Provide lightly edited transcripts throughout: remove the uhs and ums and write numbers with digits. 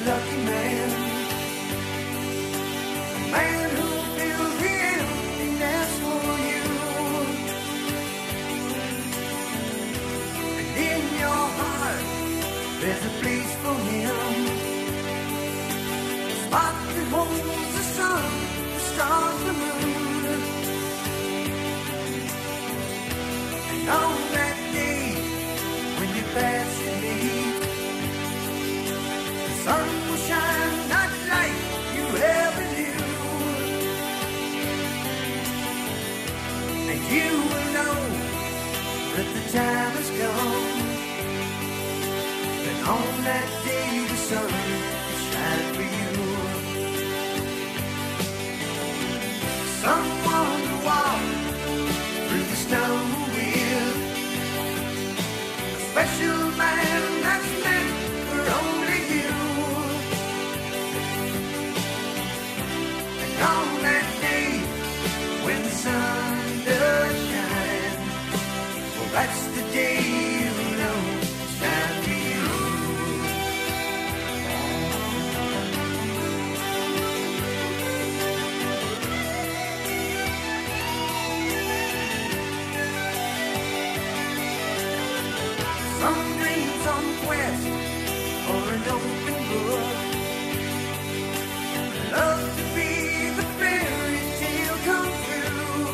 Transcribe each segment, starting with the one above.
lucky man, a man who feels the emptiness for you. And in your heart, there's a place for him. A spot that holds the sun, the stars, the moon. And on that day, when you pass your meet, the sun will shine not like you ever knew. And you will know that the time has come. And on that day the sun will shine for you. Someone to walk through the snow with, a special man that's meant for only you. And on that day when the sun does shine, well, that's the day you know it's time for you. Some dreams on quest for an open book, love to be the fairy tale come true.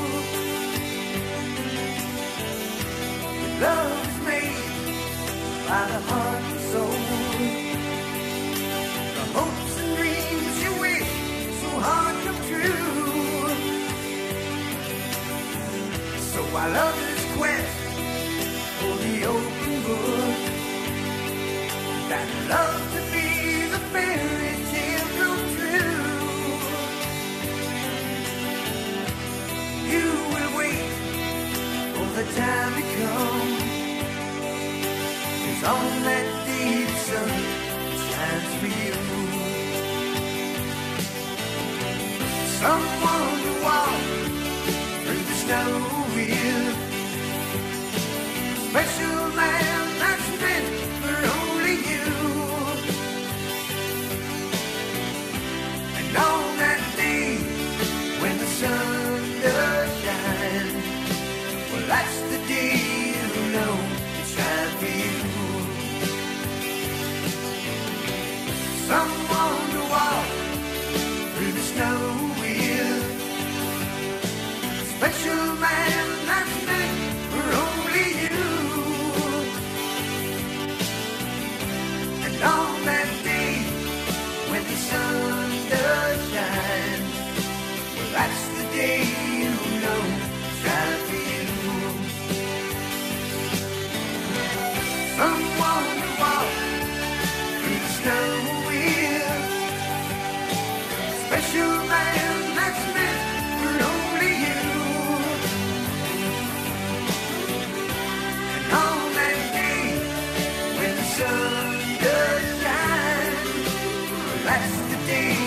But love is made by the heart and soul. The hopes and dreams you wish so hard come true. So I love this quest for the open book, that love to be the fairy tale come true. You will wait for the time to come, 'cause on that day the sun shines for you. Someone to walk through the snow with, special man that's meant for only you. And on that day when the sun does shine, well, that's the day you know it's time for you. Someone to walk through the snow with, special man that's meant for only you. And on that day when the sun does shine, well, that's the day you know it's time for you. Someone to walk through the snow with, special man that's meant for only you. And on that day when the sun does shine, well, that's the day